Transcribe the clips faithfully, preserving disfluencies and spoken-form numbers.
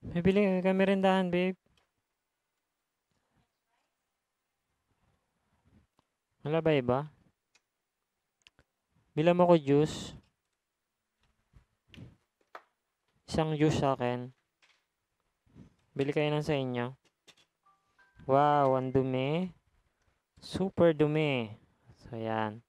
May bili ka merendahan, babe. Wala ba iba? Bilang mo ko juice. Isang juice sa akin. Bili kayo ng sa inyo. Wow, ang dumi. Super dumi. So, yan.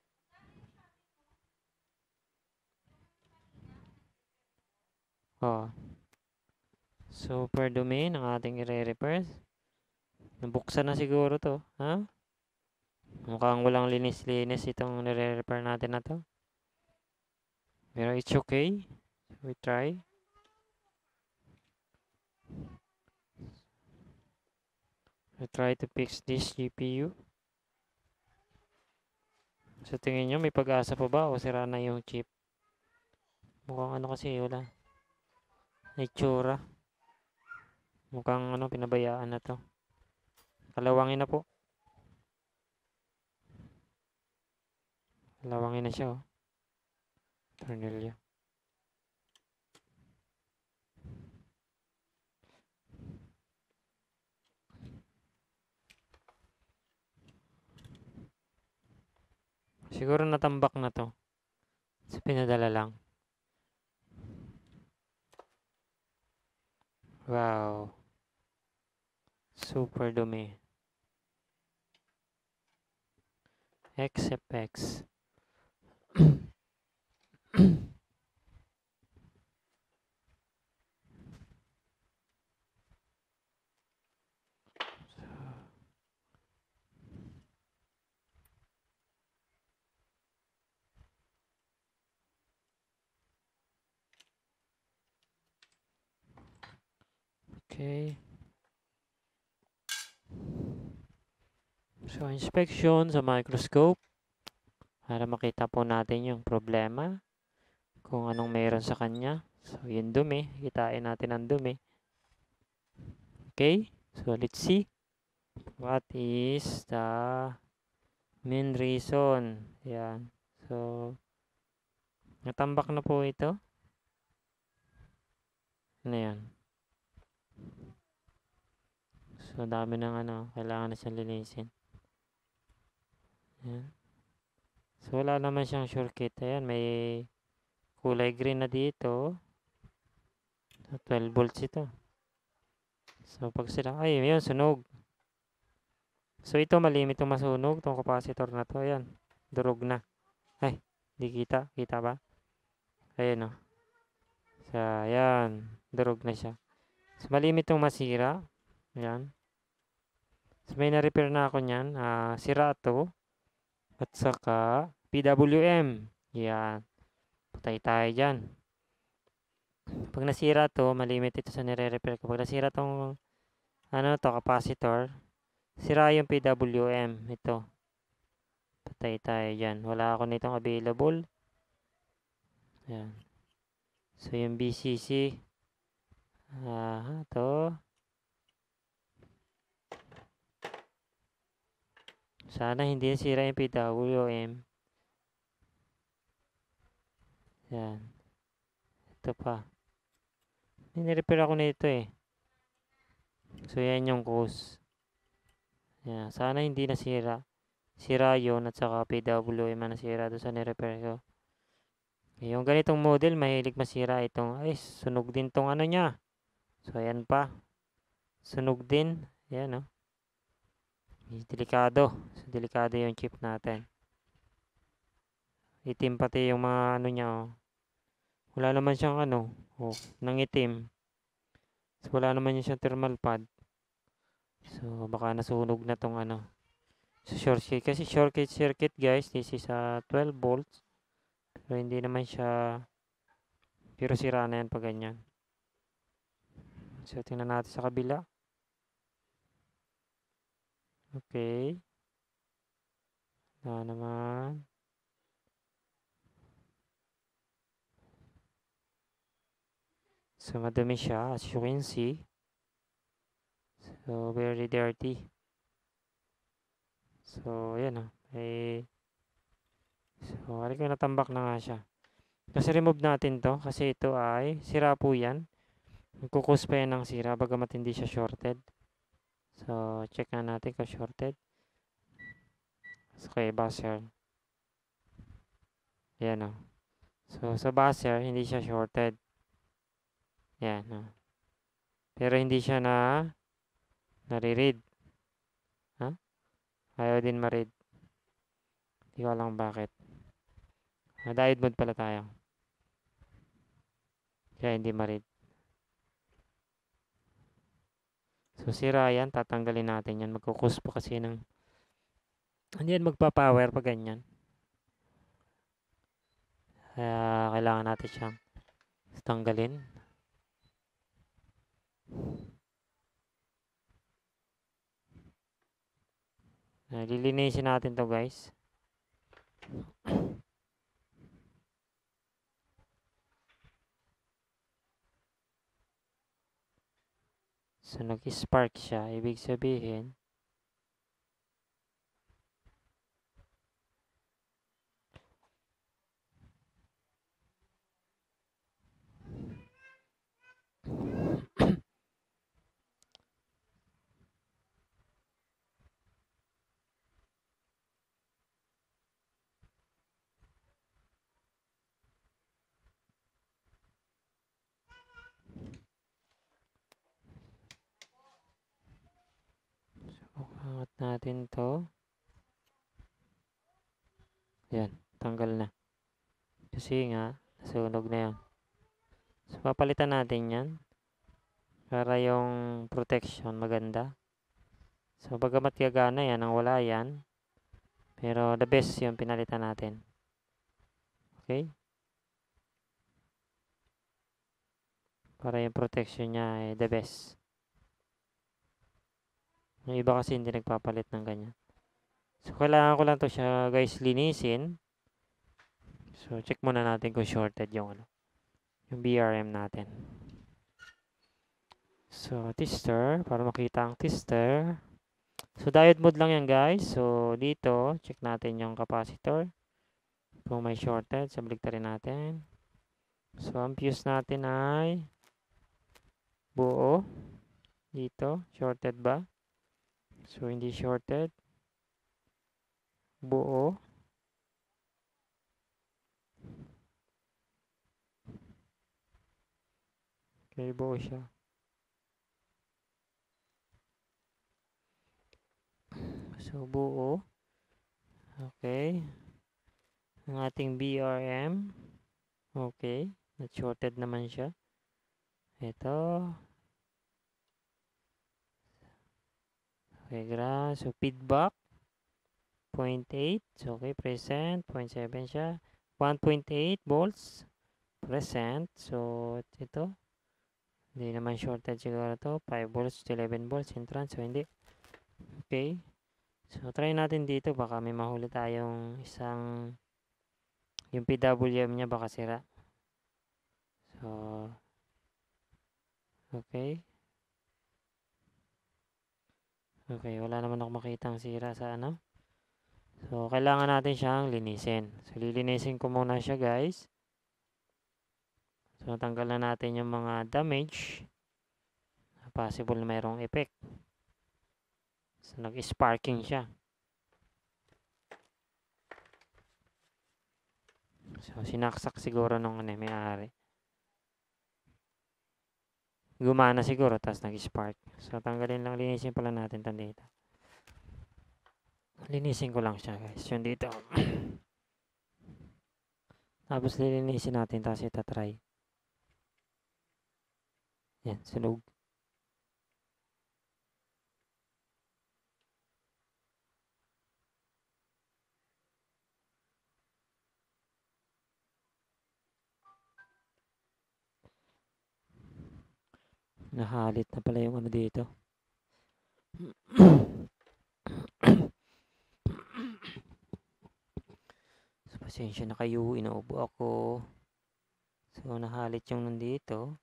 Oh. Super dumi ng ating ire-repair. Nabuksan na siguro to. Ha? Mukhang walang linis-linis itong nire-repair natin na to. Pero it's okay. We try. We try to fix this G P U. Sa tingin nyo, may pag-asa pa ba o sira na yung chip? Mukhang ano kasi, wala. Itsura. Mukhang ano, pinabayaan na to. Kalawangin na po. Kalawangin na siya, oh. Tornilyo. Siguro natambak na to. So, pinadala lang. Wow. Super dumi. X F X. Okay. So, inspection sa microscope. Para makita po natin yung problema. Kung anong meron sa kanya. So, yung dumi. Kitain natin ang dumi. Okay. So, let's see. What is the main reason? Yan. So, natambak na po ito. Ano yan? So, dami ng ano. Kailangan na siyang linisin. Yan. So, wala naman siyang shortcut. Ayan, may kulay green na dito. So, twelve volts ito. So, pag sila, ay, yun, sunog. So, ito, malimit itong masunog. Itong capacitor na to. Ayan, durog na. Ay, di kita. Kita ba? Ayan, o. So, ayan, durog na siya. So, malimit itong masira. Ayan. So, may na-repair na ako niyan. Uh, sira to. At saka, P W M. Yan. Patay tayo dyan. Pag nasira to, malimit ito sa nire-repair ko. Pag nasira tong, ano to, capacitor, sira yung P W M. Ito. Patay tayo dyan. Wala ako nitong available. Yan. So, yung B C C. Ah, to. Sana hindi sira yung P W M. Yan. Ito pa. Nire-repair ako nito eh. So, yan yung cause. Yan. Sana hindi nasira. Sira yun at saka P W M na nasira doon sa nire-repair ko. Yung ganitong model, mahilig masira itong, ay, sunog din tong ano niya. So, ayan pa. Sunog din. Ayan, oh. Delikado. So, delikado yung chip natin. Itim pati yung mga ano niya, oh. Wala naman siyang ano, oh, nangitim. So, wala naman yung siyang thermal pad. So, baka nasunog na tong ano. So, short circuit. Kasi short circuit, guys, this is a uh, twelve volts. Pero hindi naman siya, pero sira na yan pag ganyan. So, tingnan natin sa kabila. Okay. Wala naman. So, madumi siya, as you can see. So, very dirty. So, ayan o. Eh, so, hari ko natambak na nga siya. Kasi remove natin to. Kasi ito ay, sira po yan. Nagkukus pa yan ng sira, bagamat hindi siya shorted. So, check na natin kung shorted. Okay, buzzer. Yan o. So, sa buzzer, hindi siya shorted. Yan o. Pero hindi siya na nare-read. Ha? Ayaw din ma-read. Hindi ko alam bakit. Ah, diode mode pala tayo. Kaya hindi ma-read. So, sira yan. Tatanggalin natin yan. Magkukus pa kasi ng... Hindi yan magpa-power pag ganyan. Kaya kailangan natin siyang tanggalin. Uh, lilinisin natin to guys. So, nag-spark siya. Ibig sabihin, angat natin to. Yan, tanggal na. Kasi nga, nasunog na yan. So, papalitan natin yan. Para yung protection maganda. So, bagamat gagana yan, ang wala yan. Pero, the best yung pinalitan natin. Okay? Para yung protection niya ay the best. Yung iba kasi hindi nagpapalit ng ganyan. So, kailangan ko lang to siya guys linisin. So, check muna natin kung shorted yung ano. Yung B R M natin. So, tester. Para makita ang tester. So, diode mode lang yan guys. So, dito, check natin yung capacitor. Kung may shorted, sabligtarin natin. So, ang fuse natin ay buo. Dito, shorted ba? So, hindi shorted. Buo. Okay, buo siya. So, buo. Okay. Ang ating B R M. Okay. Not-shorted naman siya. Ito. Okay, ground. So, feedback. zero point eight. So, okay, present. zero point seven siya. one point eight volts. Present. So, ito. Hindi naman shorted siguro to. five volts to eleven volts entrance. So, hindi. Okay. So, try natin dito. Baka may mahuli tayong isang yung P W M niya baka sira. So, okay. Okay, wala naman ako makitang sira sa ano. So, kailangan natin siyang linisin. So, lilinisin ko muna siya guys. So, tanggalan natin yung mga damage. Possible na mayroong effect. So, nag-sparking siya. So, sinaksak siguro nung ano, may-ari. Gumana siguro, tapos nag-spark. So, tanggalin lang, linisin pala natin ito dito. Linisin ko lang siya guys. Yun dito. Tapos lilinisin natin, tapos itatry. Yan, sunog. Nahalit na pala yung ano dito. So, pasensya na kayo. Inaubo ako. So, nahalit yung nandito.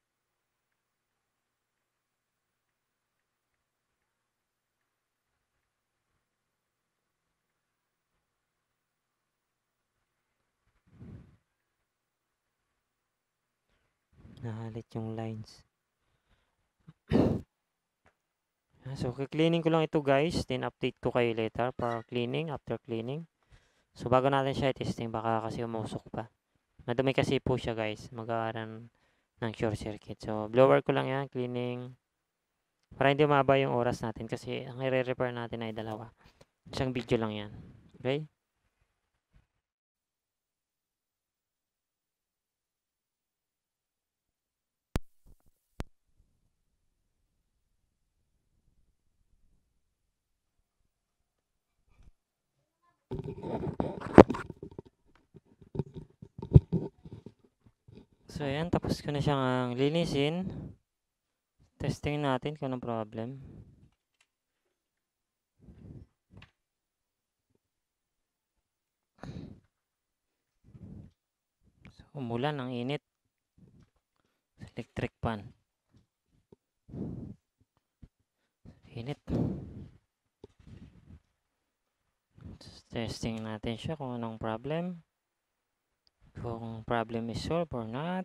Nahalit yung lines. So, cleaning ko lang ito guys. Then, update ko kayo later for cleaning, after cleaning. So, bago natin siya i-testing, baka kasi umusok pa. Madumi kasi po siya guys. Mag-aaran ng short circuit. So, blower ko lang yan, cleaning. Para hindi umaba yung oras natin kasi ang i-repair natin ay dalawa. Isang video lang yan. Okay? So, ayan. Tapos ko na siyang linisin. Testing natin kung anong problem. So, umulan. Ang init. Electric pan. Init. Testing natin siya kung anong problem. Kung problem is solved or not.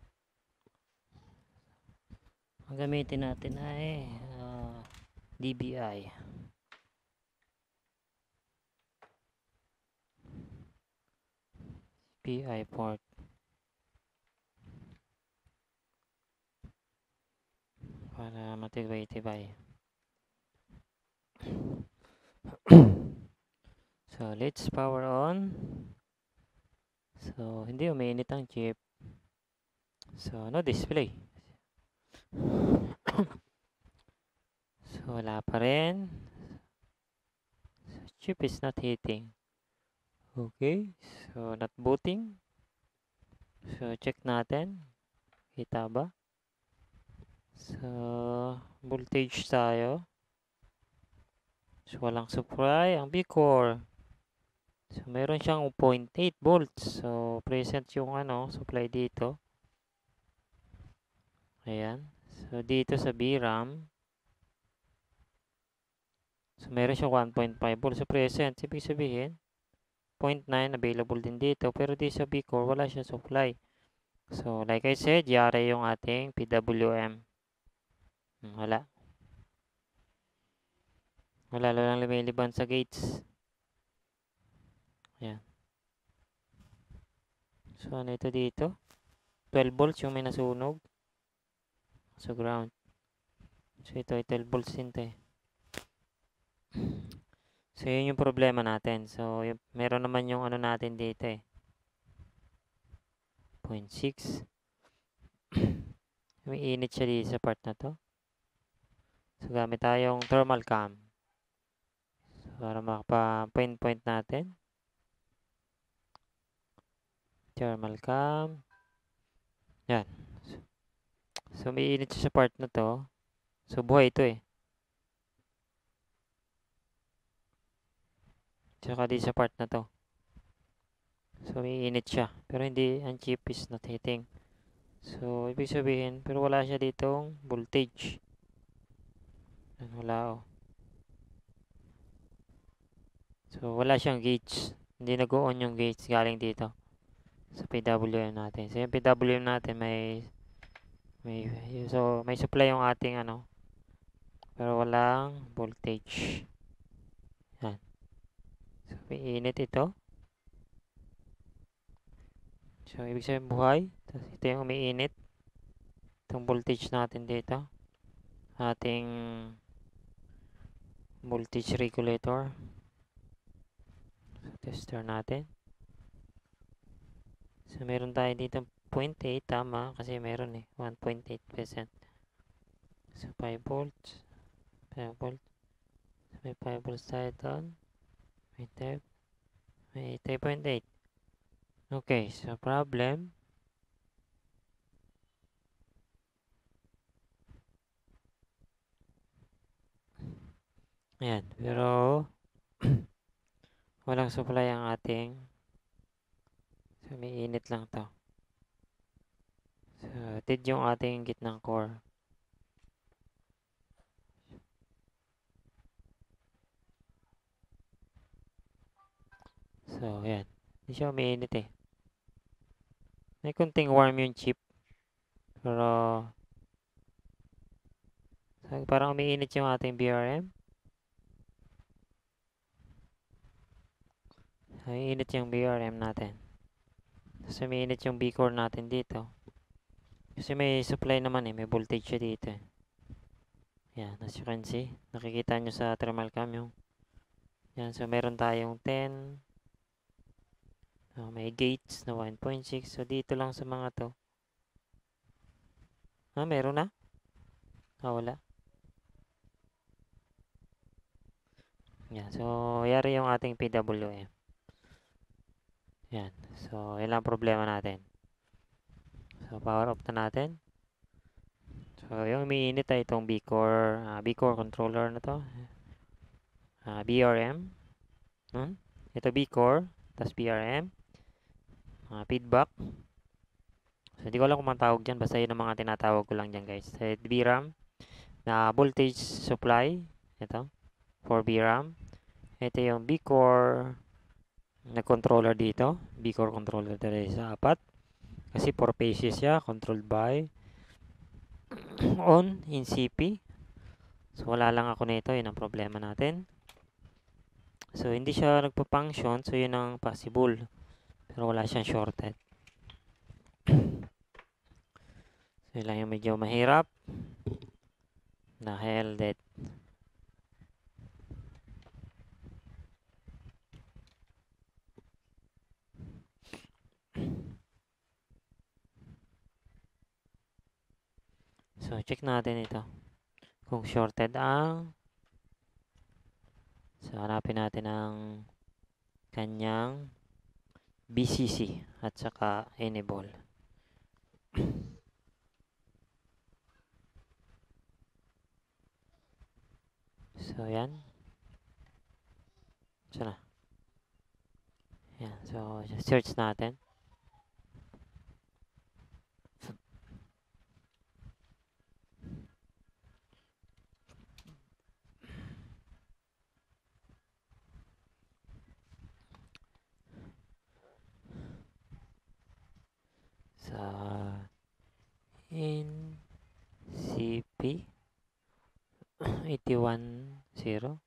Ang gamitin natin ay uh, D B I. P I port. Para matibay-tibay. So, let's power on. So, hindi umiinit ang chip. So, no display. So, wala pa rin. So, chip is not heating. Okay. So, not booting. So, check natin. Kita ba? So, voltage tayo. So, walang supply. Ang B-core. So, meron siyang zero point eight volts. So, present yung ano, supply dito. Ayan. So, dito sa B RAM. So, meron siyang one point five volts. So, present. Ibig sabihin, zero point nine available din dito. Pero dito sa B-core, wala siyang supply. So, like I said, yari yung ating P W M. Wala. Wala lang lumiliban sa gates. Ayan. So, ano ito dito? twelve volts yung may nasunog. So, ground. So, ito ay twelve volts din ito eh. So, yun yung problema natin. So, yung, meron naman yung ano natin dito eh. zero point six. May init siya dito sa part na to. So, gamit tayong thermal cam. So, para makapa-point-point natin. Thermal cam. Yan. So, so, may init siya sa part na to. So, buhay ito eh. Tsaka di sa part na to. So, may init siya. Pero hindi, ang chip is not heating. So, ibig sabihin, pero wala siya ditong voltage. Wala oh. So, wala siyang gauge. Hindi nag-on yung gauge galing dito. Sa P W M natin. So, yung P W M natin may, may, so, may supply yung ating ano. Pero walang voltage. Yan. So, may init ito. So, ibig sabihin buhay. Tapos, ito yung umiinit. Itong voltage natin dito. Ating voltage regulator. So, tester natin. So, meron tayo dito zero point eight. Tama. Kasi meron eh. one point eight percent. So, five volts. five volts. So, may five volts tayo doon. May tap. May three point eight. Okay. So, problem. Ayan. Pero, walang supply ang ating. So, may init lang to. So, tid yung ating gitnang core. So, ayan. Hindi siya umiinit eh. May kunting warm yung chip. Pero, So, parang umiinit yung ating B R M. So, umiinit yung B R M natin. Tapos umiinit yung B-core natin dito. Kasi may supply naman eh. May voltage siya dito eh. Yan, as you can see. Nakikita nyo sa thermal cam yung. Yan, so meron tayong ten. So, may gates na one point six. So, dito lang sa mga to. Ah, meron na? Ah, wala. Yan, so, yari yung ating P W M. Yan, so, yun lang problema natin. So, power off na natin. So, yung umiinit ay itong B-core, uh, B-core controller na to. Uh, B R M. Hmm? Ito B-core, tas B R M. Uh, feedback. So, hindi ko alam kung ang tawag dyan. Basta yun ang mga tinatawag ko lang dyan, guys. So, B RAM. Na voltage supply. Ito. For B RAM. Ito yung B-core na controller dito. B-core controller dito sa apat. Kasi four phases siya. Controlled by on in C P. So, wala lang ako nito. Yun ang problema natin. So, hindi siya nagpa-function. So, yun ang possible. Pero wala siyang shorted. So, yun lang yung medyo mahirap. Dahil that so, check natin ito. Kung shorted ang so, hanapin natin ang kanyang B C C at saka enable. So, yan. So, na. Yan. So, search natin. Sa in C P eight one zero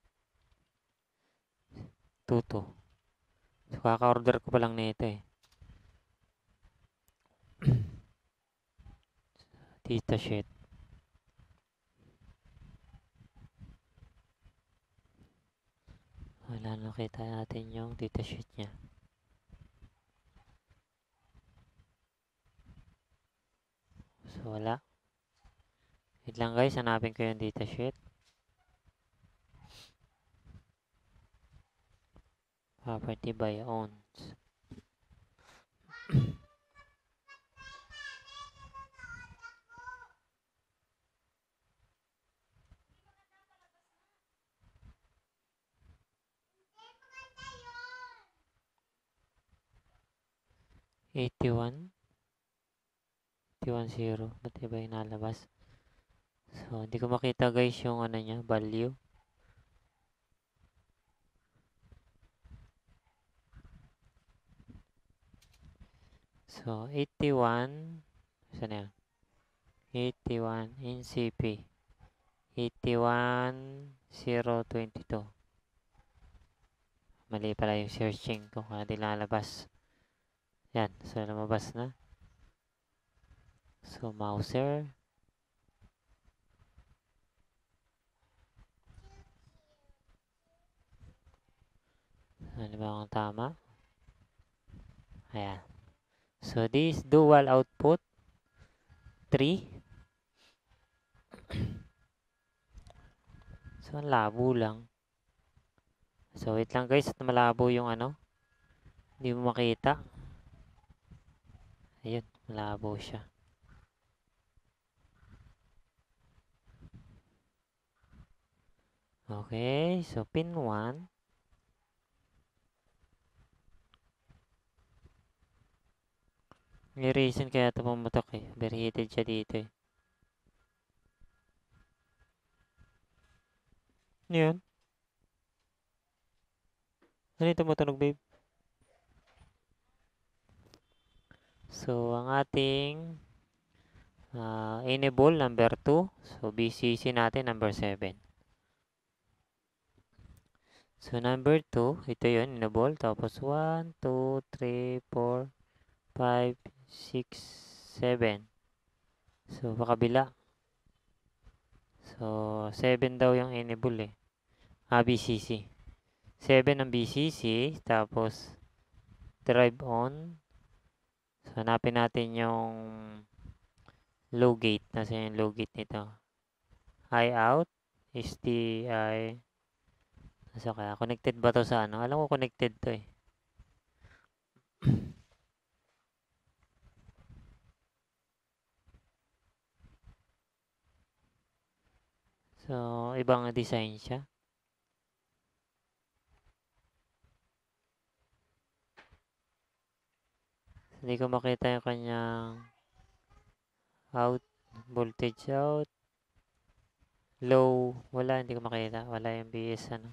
two two. So, kaka-order ko pa lang nito eh. Data sheet. Wala, nakita natin yung data sheet niya. So, wala. Wait lang guys, hanapin ko yung data sheet. Property by owns. eighty-one. eighty-one zero. Ba't iba yung nalabas? So, hindi ko makita guys yung ano niya, value. So, eighty-one. Saan yan? eighty-one in C P. eighty-one zero twenty-two. Mali pala yung searching ko. Kaya di lalabas. Yan. So, lumabas na. So, mouser. Ano ba ang tama? Ayan. So, this dual output. three. So, ang labo lang. So, wait lang guys. At malabo yung ano. Hindi mo makita. Ayun. Malabo siya. Okay. So, pin one. May reason kaya ito pumutok eh. Overheated siya dito eh. Ano yun? Ano yung tumutunog babe? So, ang ating Uh, enable number two. So, B C C natin number seven. So, number two, ito yun, enable. Tapos, one, two, three, four, five, six, seven. So, pakabila. So, seven daw yung enable eh. Ah, B C C. seven ang B C C. Tapos, drive on. So, hanapin natin yung low gate. Nasa yung low gate nito. I out. S T I. Nasa kaya? Connected ba to sa ano? Alam ko connected to eh. So, ibang design siya. Hindi ko makita yung kanyang out, voltage out, low, wala, hindi ko makita. Wala yung B S, ano.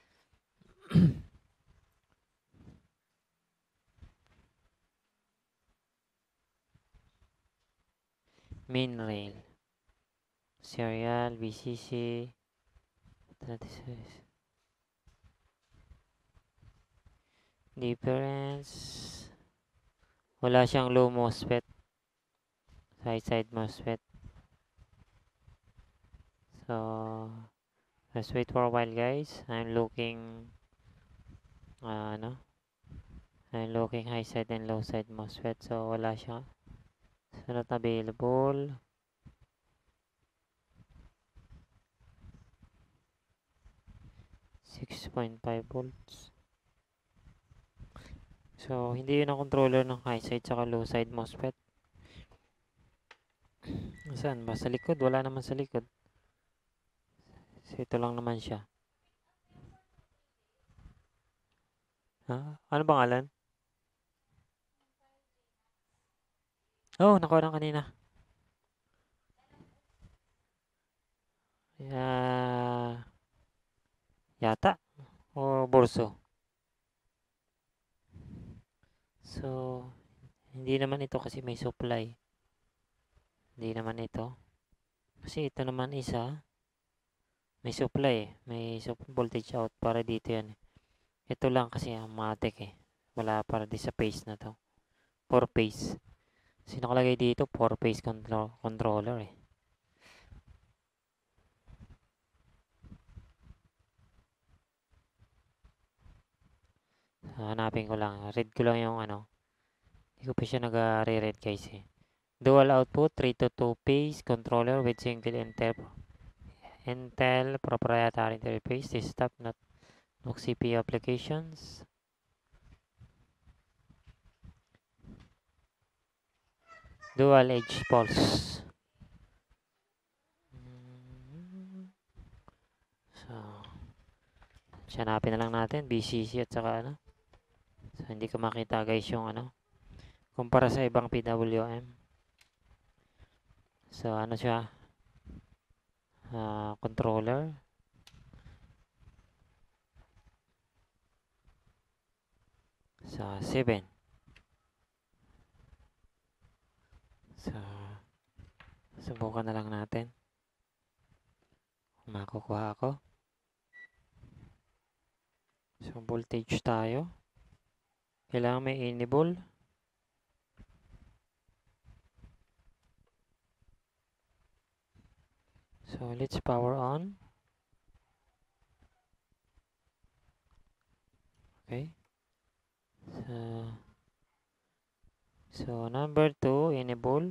Main rail. Serial, B C C, difference. Wala siyang low MOSFET. Side side MOSFET. So, let's wait for a while guys. I'm looking, uh, ano, I'm looking high side and low side MOSFET. So, wala siya. So, not available. six point five volts. So, hindi yun ang controller ng high side saka low side MOSFET. Saan ba? Sa likod? Wala naman sa likod. So, ito lang naman siya. Ha? Ano pangalan? Oh, nakuha na kanina. Uh, yata. O Borso. So, hindi naman ito kasi may supply. Hindi naman ito. Kasi ito naman isa. May supply eh. May voltage out para dito yan eh. Ito lang kasi ang matik eh. Wala para di sa phase na to. four phase. Kasi nakalagay dito four phase control controller eh. Hanapin ko lang. Read ko lang yung ano. Hindi ko pa siya nag-re-read guys eh. Dual output three to two phase controller with single Intel Intel proprietary interface. Desktop not no C P U applications. Dual edge pulse. So, hanapin na lang natin B C C at saka ano. So, hindi ko makita guys yung ano. Kumpara sa ibang P W M. So, ano siya? Uh, controller. So, seven. So, subukan na lang natin. Makukuha ako. So, voltage tayo. Kailangan may enable. So, let's power on. Okay. So, so number two, enable.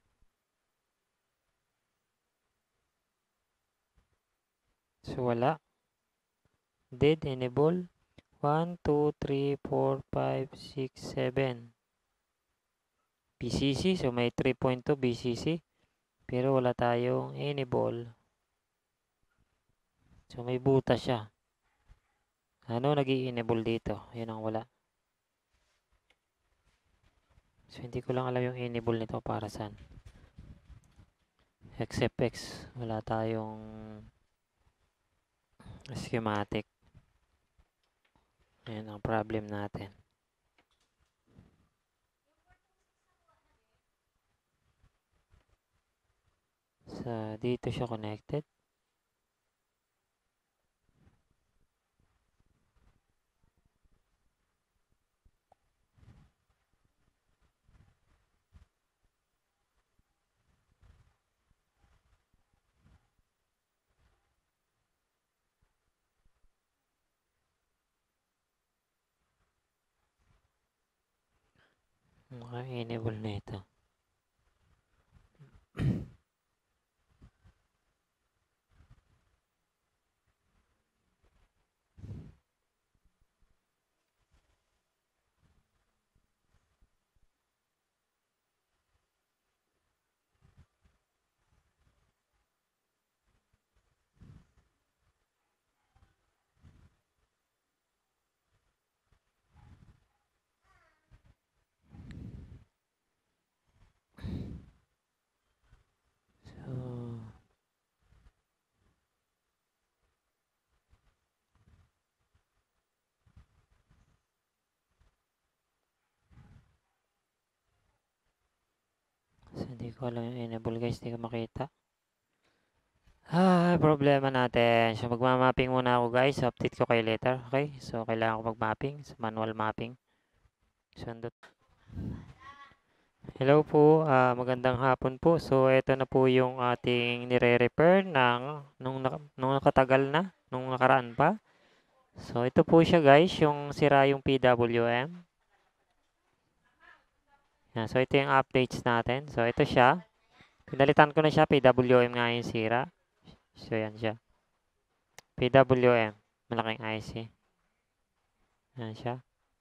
So, wala. Dead, enable. one, two, three, four, five, six, seven. B C C. So, may three point two B C C. Pero wala tayong enable. So, may butas siya. Ano nag-i-enable dito? Yan ang wala. So, hindi ko lang alam yung enable nito para saan. X F X. Wala tayong schematic. Yan ang problem natin. Sa dito siya connected. Naka-enable na ito. So, so hindi ko alam yung enable guys, hindi ko makita. Ah, problema natin. So, magmamapping muna ako guys. Update ko kayo later. Okay? So, kailangan ko mag-mapping. So, manual mapping. Sundot. Hello po. Uh, magandang hapon po. So, ito na po yung ating nire-repair ng nung, nung nakatagal na. Nung nakaraan pa. So, ito po siya guys. Yung sira yung P W M. Yan. So, ito yung updates natin. So, ito siya. Pinalitan ko na siya. P W M nga yung sira. So, yan siya. P W M. Malaking I C. Yan siya.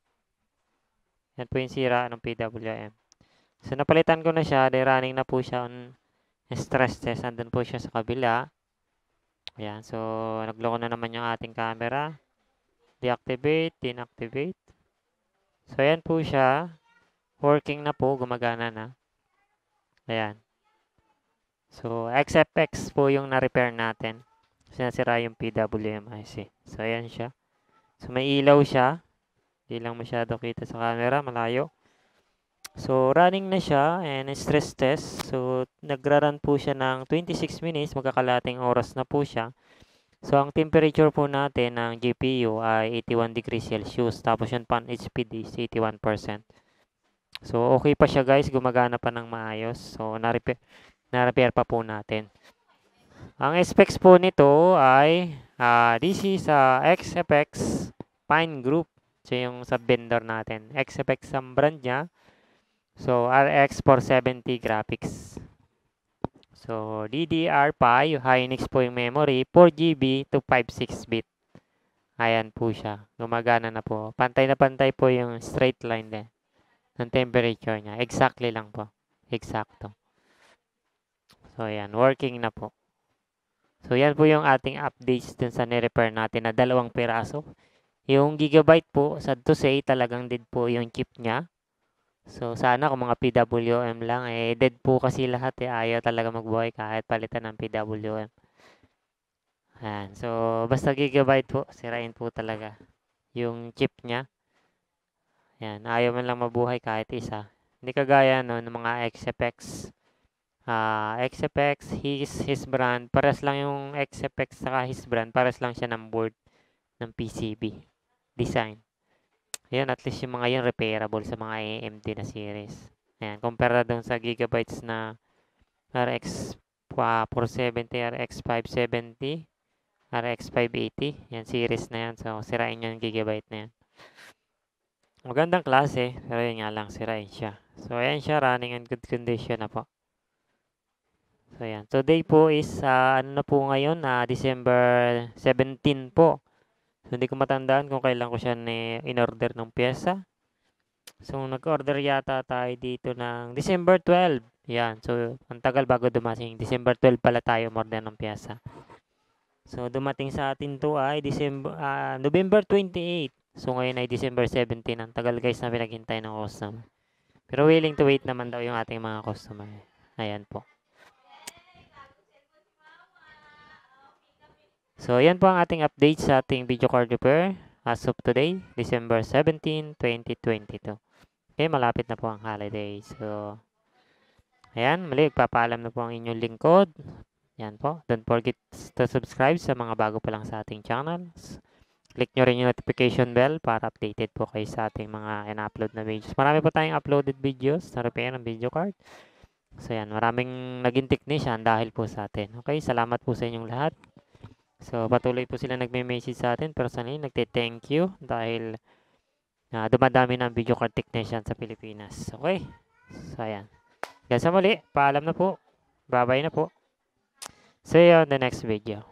Yan po yung sira ng P W M. So, napalitan ko na siya. Dahil running na po siya on stress test. Andun po siya sa kabila. Ayan. So, nagloko na naman yung ating camera. Deactivate. Inactivate. So, ayan po siya. Working na po. Gumagana na. Ayan. So, X F X po yung na-repair natin. Sinasira yung P W M I C. So, ayan siya. So, may ilaw siya. Hindi lang masyado kita sa camera. Malayo. So, running na siya and stress test. So, nagra-run po siya ng twenty-six minutes. Magkakalating oras na po siya. So, ang temperature po natin ng G P U ay eighty-one degrees Celsius. Tapos yung fan speed is eighty-one percent. So, okay pa siya guys. Gumagana pa ng maayos. So, na-repair, na-repair pa po natin. Ang specs po nito ay uh, this is uh, X F X Pine Group. So, yung sa vendor natin. X F X ang brand niya. So, R X four seventy graphics. So, D D R five, Hynix po yung memory, four G B to five six bit. Ayan po siya. Gumagana na po. Pantay na pantay po yung straight line din ng temperature niya. Exactly lang po. Eksakto. So, ayan. Working na po. So, yan po yung ating updates dun sa ni-repair natin na dalawang piraso. Yung gigabyte po, sad to say, talagang dead po yung chip niya. So, sana kung mga P W M lang, eh, dead po kasi lahat eh. Ayaw talaga magbuhay kahit palitan ng P W M. Ayan. So, basta gigabyte po, sirain po talaga yung chip niya. Ayan. Ayaw man lang mabuhay kahit isa. Hindi kagaya no, ng mga X F X. Uh, X F X, his, his brand, pares lang yung X F X saka his brand, pares lang siya ng board ng P C B design. Ayan, at least yung mga yun repairable sa mga A M D na series. Ayan, compare doon sa gigabytes na R X four seventy, R X five seventy, R X five eighty. Yan, series na yan. So, sirain nyo yung gigabyte na yan. Magandang klase, pero yun nga lang, sirain siya. So, ayan siya, running in good condition na po. So, ayan. Today po is, uh, ano na po ngayon, uh, December seventeenth po. So, hindi ko matandaan kung kailan ko siya in-order ng pyesa. So, nag-order yata tayo dito ng December twelfth. Yan. So, ang tagal bago dumating. December twelfth pala tayo umorder ng pyesa. So, dumating sa atin to ay December, uh, November twenty-eighth. So, ngayon ay December seventeenth. Ang tagal guys na pinaghintay ng customer. Pero willing to wait naman daw yung ating mga customer. Ayan po. So, yan po ang ating update sa ating video card repair as of today, December seventeenth, twenty twenty-two. Okay, malapit na po ang holiday. So, Ayan, muli, papaalam na po ang inyong lingkod. Yan po. Don't forget to subscribe sa mga bago pa lang sa ating channel. Click nyo rin yung notification bell para updated po kayo sa ating mga in-upload na videos. Marami po tayong uploaded videos sa repair ng video card. So yan, maraming naging technician dahil po sa atin. Okay, salamat po sa inyong lahat. So patuloy po sila nagme-message sa atin. Personally, nagte-thank you dahil uh, dumadami ng video card technician sa Pilipinas. Okay, so yan. Hanggang sa muli, paalam na po. Bye-bye na po. See you on the next video.